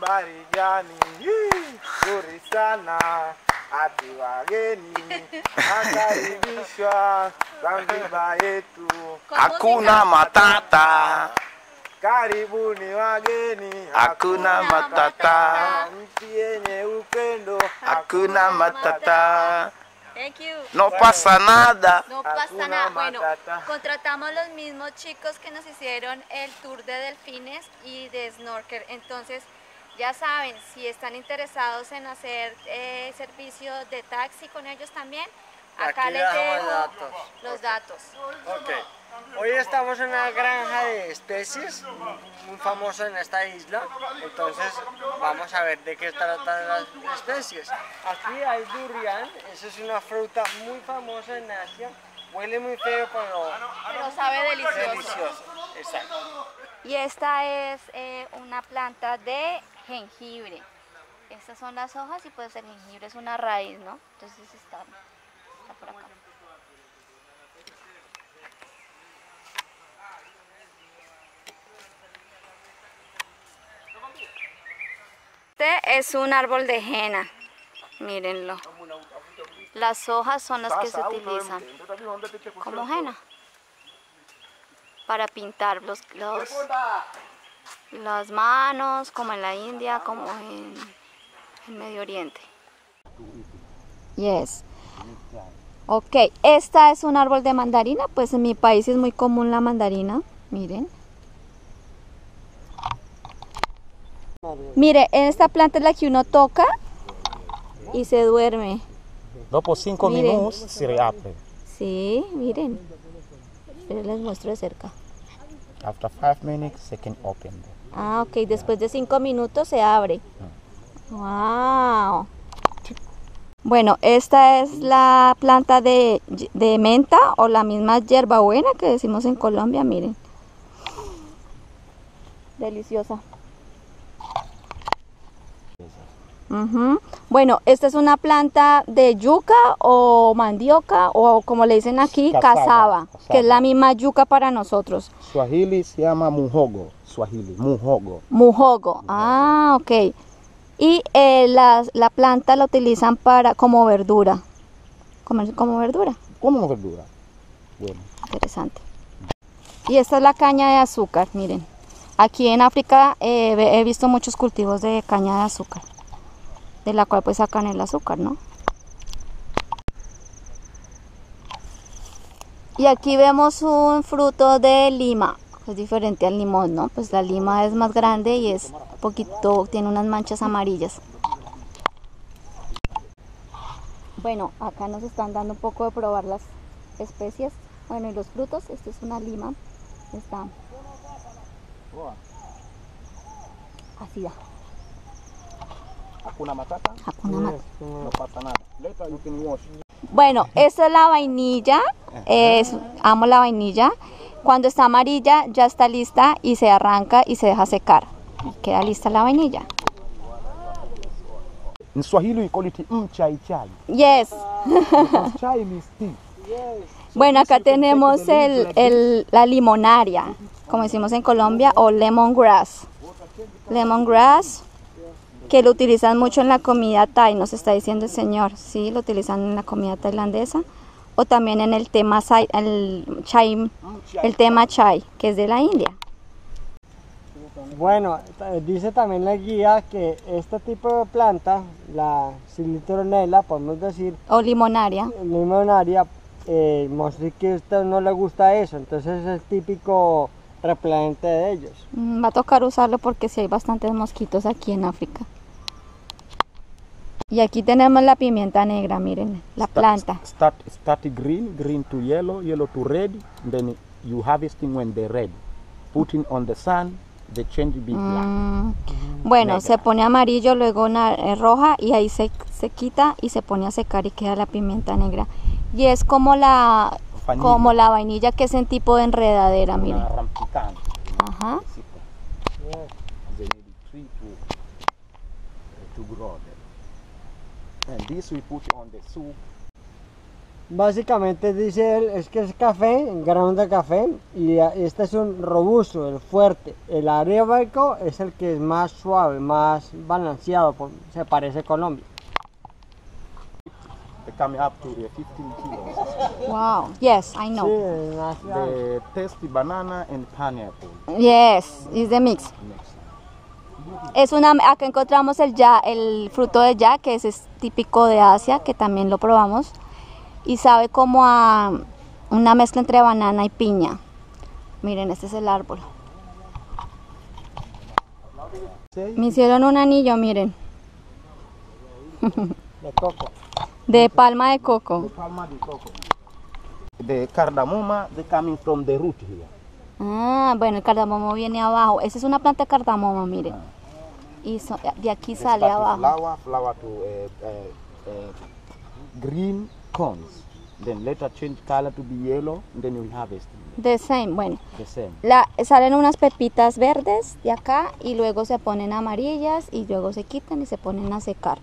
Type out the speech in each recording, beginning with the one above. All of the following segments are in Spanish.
Marijani, nzuri sana, hadi wageni nakaribishwa Zanzibar yetu, hakuna matata. karibuni wageni, Hakuna matata. nchi yenye upendo, Hakuna matata. Thank you. No pasa nada. No pasa Hakuna nada. Bueno, Matata. contratamos los mismos chicos que nos hicieron el tour de delfines y de snorkel. Entonces, ya saben, si están interesados en hacer servicio de taxi con ellos también, acá Aquí les dejamos dejo datos. los datos. Ok. Hoy estamos en una granja de especies muy famosa en esta isla, entonces vamos a ver de qué tratan las especies. Aquí hay durian, eso es una fruta muy famosa en Asia, huele muy feo Pero sabe delicioso. delicioso. Exacto. Y esta es una planta de jengibre. Estas son las hojas y pues el jengibre es una raíz, ¿no? Entonces está por acá. Este es un árbol de henna, mírenlo. Las hojas son las que se utilizan como henna para pintar las manos, como en la India, como en Medio Oriente. Yes. Ok, esta es un árbol de mandarina, pues en mi país es muy común la mandarina, miren. Mire, en esta planta es la que uno toca y se duerme. Dopo 5 Miren. minutos se reabre. Sí, miren. Pero les muestro de cerca. After 5 minutes, se can open. Ah, ok, después de 5 minutos se abre. Wow. Bueno, esta es la planta de menta o la misma hierbabuena que decimos en Colombia, miren. Deliciosa. Ujú. Bueno, esta es una planta de yuca o mandioca o como le dicen aquí, Cassava, que es la misma yuca para nosotros. Swahili se llama muhogo. Swahili, muhogo. Muhogo. Ah, ok. Y la planta la utilizan como verdura. Como verdura. Como verdura. Bueno. Interesante. Y esta es la caña de azúcar, miren. Aquí en África he visto muchos cultivos de caña de azúcar, de la cual pues sacan el azúcar, ¿no? Y aquí vemos un fruto de lima, es diferente al limón, ¿no? Pues la lima es más grande y es un poquito, tiene unas manchas amarillas. Bueno, acá nos están dando un poco de probar las especies. Bueno, y los frutos, esto es una lima, está así da. Hakuna matata. Hakuna Matata. No pasa nada. Later you can wash. Bueno, esta es la vainilla, amo la vainilla. Cuando está amarilla ya está lista y se arranca y se deja secar. Y queda lista la vainilla. In Swahili we call it chai chai. Yes. Because chai means tea. Bueno, acá tenemos la limonaria, como decimos en Colombia, o lemongrass. Lemongrass, que lo utilizan mucho en la comida thai, nos está diciendo el señor. Sí, lo utilizan en la comida tailandesa. O también en el tema el tema chai, que es de la India. Bueno, dice también la guía que este tipo de planta, la Citronella, podemos decir, O limonaria. limonaria, mostré que a usted no le gusta eso, entonces es el típico repelente de ellos. Va a tocar usarlo porque sí hay bastantes mosquitos aquí en África. Y aquí tenemos la pimienta negra, miren, la planta. Start green, green to yellow, yellow to red. Then you harvesting when they're red. Putting on the sun, they change to be black. Bueno, Negra. se pone amarillo, luego roja y ahí se quita y se pone a secar y queda la pimienta negra. Y es como la vainilla que es en tipo de enredadera, miren. Una ramificante. Ajá. They need a tree to grow them. And this we put on the soup. Básicamente dice él, es que es café, grano de café, y este es un robusto, el fuerte. El arábico es el que es más suave, más balanceado, se parece a Colombia. They come up to 15 kilos. Wow. Yes, I Sí, know. es más grande. The tasty banana and pineapple Yes, is the mix. mix. Es una, acá encontramos el ya, el fruto de ya, que es típico de Asia, que también lo probamos. Y sabe como a una mezcla entre banana y piña. Miren, este es el árbol. Me hicieron un anillo, miren, De coco. de palma de coco. Palma de coco. The cardamoma, they coming from the root here. Ah, bueno, el cardamomo viene abajo. Esa es una planta de cardamomo, miren. Y de aquí They sale start with abajo. flower to green cones. Then later change color to be yellow. Then we harvest The same, bueno. the same. Salen unas pepitas verdes de acá y luego se ponen amarillas y luego se quitan y se ponen a secar.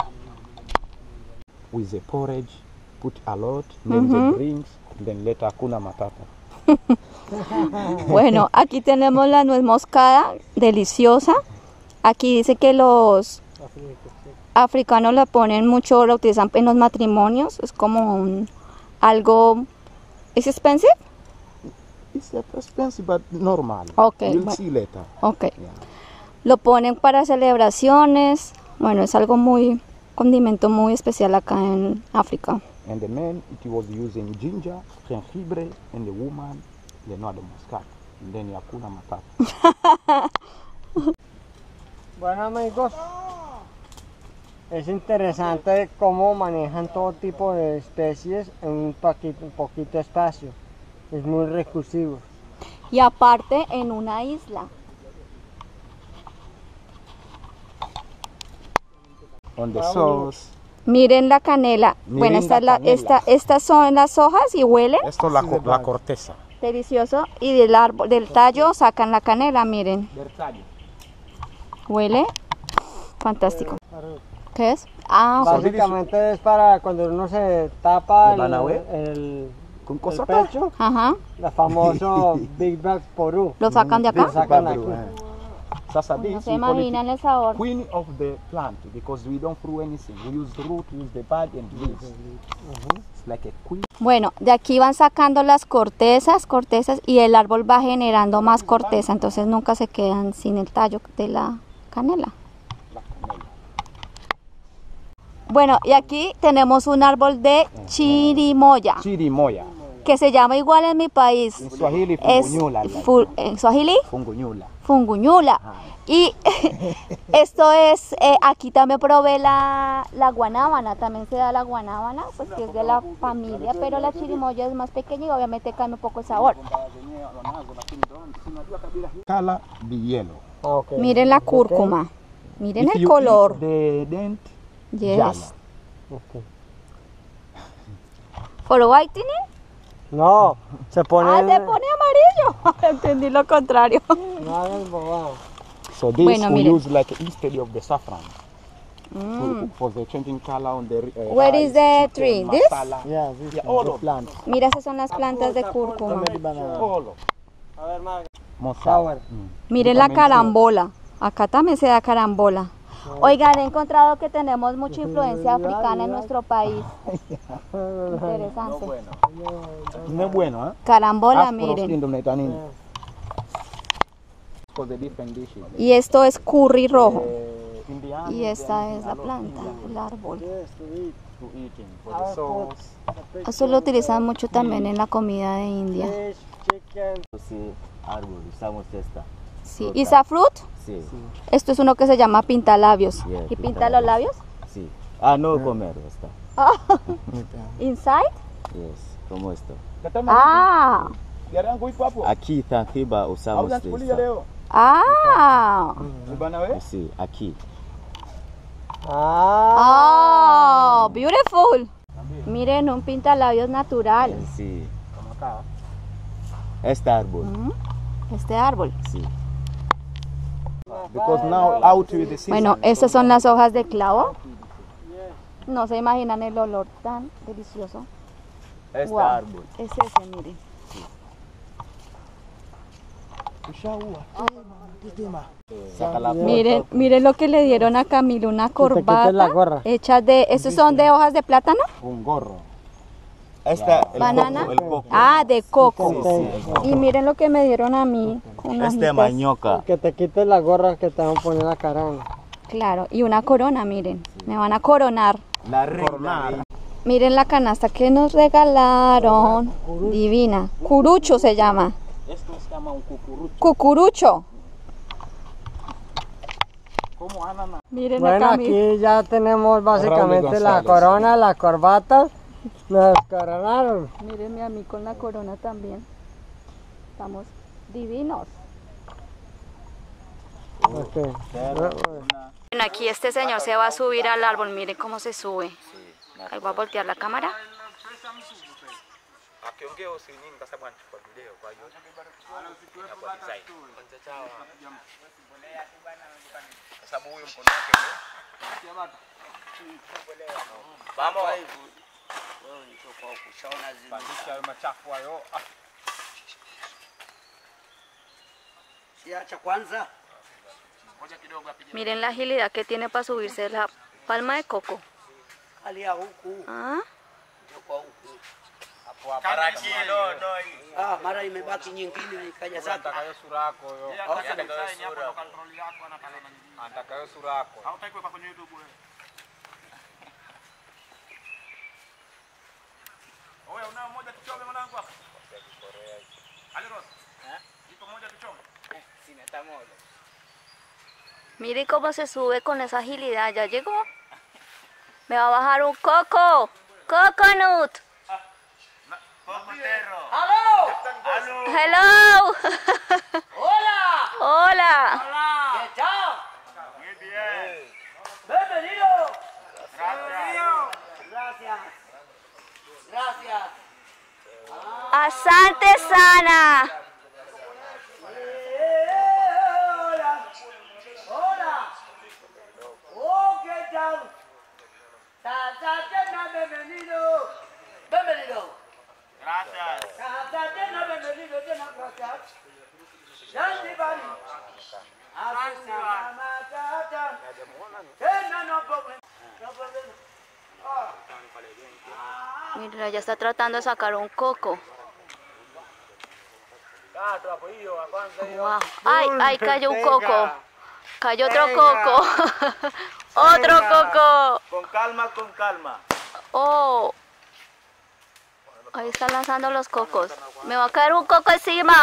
With the porridge, put a lot. Then the drinks. Then later Hakuna Matata. Bueno, aquí tenemos la nuez moscada, deliciosa. Aquí dice que los africanos la ponen mucho, la utilizan en los matrimonios. Es como algo... ¿Es expensive? It's expensive but normal. Okay, You'll bueno. see later. Ok. Yeah. Lo ponen para celebraciones. Bueno, es algo muy... condimento muy especial acá en África. And the man, it was using ginger, jengibre, and the woman, the noix de muscat. And then Hakuna Matata. Bueno, amigos, es interesante cómo manejan todo tipo de especies en un poquito espacio. Es muy recursivo. Y aparte en una isla. On the sauce, Miren la canela. Bueno, Miren la canela. estas son las hojas y huelen. esto la corteza. Delicioso. Y del árbol, del tallo sacan la canela, miren. Huele fantástico. ¿Qué es? Ah, ok. Básicamente es para cuando uno se tapa ¿El banahue? el Con pecho, Ajá. el famoso Big Bag Porú. ¿Lo sacan de Lo acá? sacan aquí. Sasa No this, se we call it imaginan el sabor. queen of the plant because we don't throw anything. We use the root, we use the bud and leaves. It's like a queen. Bueno, de aquí van sacando las cortezas, y el árbol va generando más corteza, entonces nunca se quedan sin el tallo de la canela. Bueno, y aquí tenemos un árbol de chirimoya, Chirimoya. que se llama igual en mi país. In Swahili, Es fungunyula. en Swahili, Fungunyula. funguñula. Y esto es, aquí también probé la guanábana, también se da la guanábana, pues que es de la familia, pero la chirimoya es más pequeña y obviamente cambia un poco el sabor. Color be yellow. Okay. Miren la cúrcuma, miren If el you color. eat the dent, Yes. yellow. Ok. ¿For whitening? No, se pone. Ah, se pone amarillo. Entendí lo contrario. No hagas bobada. So this Bueno, we miren. use like instead of the saffron for the changing color on the Where rice, is the chicken, tree? This? masala. Yeah, this Yeah, one, all the of plant. Mira, esas son las plantas de cúrcuma. All of A ver, Maga. more Sour. Miren la carambola. Acá también se da carambola. Oigan, he encontrado que tenemos mucha influencia africana en nuestro país. Interesante. No es bueno, ¿eh? Carambola, Ask for miren. skin to make an in. For the different dishes. Y esto es curry rojo. Indian, Y esta es la planta, el árbol. to eating for the sauce. Eso lo utilizan mucho también en la comida de India. Fish, chicken. Sí, árbol, usamos esta. Sí. ¿Y esa fruit? Sí, Esto es uno que se llama pintalabios. Yeah, ¿Y pinta pintalabios. los labios? sí. Ah, no comer esta. Inside? Yes, como esto. Ah, Aquí Zanzibar usamos esta. ah. Sí, aquí. Ah. Oh, beautiful. Miren, un pintalabios natural. Sí. Este árbol. Este árbol. Sí. Because now out with the season. Bueno, estas son las hojas de clavo. No se imaginan el olor tan delicioso. Este Wow, árbol. es ese, miren. Saca la Miren, foto. miren lo que le dieron a Camilo, una corbata la gorra. hecha de, ¿estos son de hojas de plátano? Un gorro. Esta, el ¿Banana? coco, el coco. Ah, de coco. Sí, sí, el coco. Y miren lo que me dieron a mí. Unas Este hojitas. mañoca. Que te quites la gorra que te van a poner la cara. Claro, y una corona, miren. Me van a coronar. La reina. Miren la canasta que nos regalaron. Divina. Curucho se llama. Esto se llama un cucurucho. Cucurucho. ¿Cómo ananá? Miren Bueno, acá, miren. aquí ya tenemos básicamente Raúl la González. corona, la corbata. Nos coronaron. Mírenme a mí con la corona también. Estamos divinos. Ok. Bueno, aquí este señor se va a subir al árbol. Miren cómo se sube. Ahí voy a voltear la cámara. Miren la agilidad que tiene para subirse la palma de coco. ¿Ah? Mara imebaki nyingine ikajazata. Miren cómo se sube con esa agilidad. ¿Ya llegó? Me va a bajar un coco. Coconut. Hello. ¡Hola! Hola. ¿Qué tal? Muy bien. Bienvenido. Gracias. Gracias. Asante sana. Hola. Hola. Oh, ¿qué tal? Tatena, bienvenido. Bienvenido. Gracias. Tatena, bienvenido. Gracias. Zanzibar. Asuna matata. Tena, no problema. No problema. Mira, ya está tratando de sacar un coco. Wow. Ay, ay, cayó un coco. Cayó otro coco. Otro coco. Con calma, con calma. Oh. Ahí están lanzando los cocos. Me va a caer un coco encima.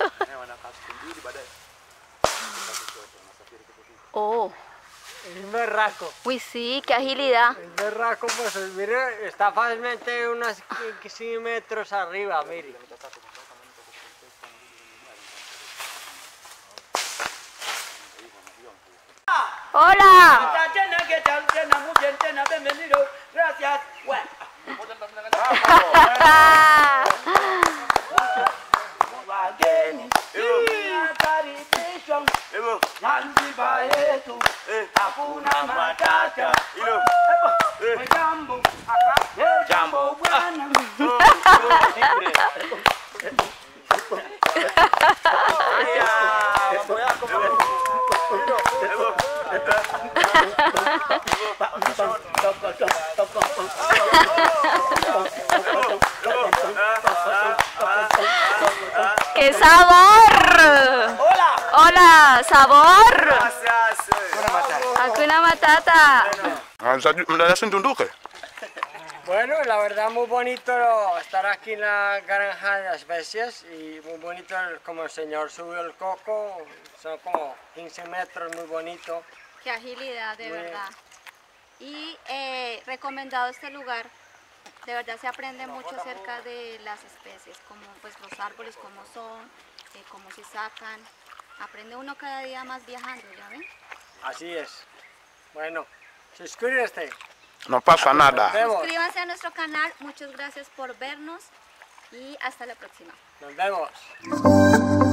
Oh. Es berraco. Uy, sí, qué agilidad. Es berraco, pues mire, está fácilmente unos 100 metros arriba, mire. Hola. Tatena, ¿qué tal? Tena, muy bien. Tena, bienvenido. Gracias. Bueno. Wageni. Karibishwa. Zanzibar yetu. Hakuna matata. Jambo. Jambo bwana. ¡Qué sabor! Hola. Hola, sabor. Gracias. Hakuna matata. Bueno, la verdad muy bonito estar aquí en la granja de las especies y muy bonito como el señor subió el coco, son como 15 metros, muy bonito. Qué agilidad, de Muy verdad. Y recomendado este lugar. De verdad se aprende mucho acerca de las especies, como pues los árboles, cómo son, cómo se sacan. Aprende uno cada día más viajando, ¿ya ven? Así es. Bueno, suscríbete. No pasa nada. Nos vemos. Suscríbanse a nuestro canal, muchas gracias por vernos y hasta la próxima. Nos vemos.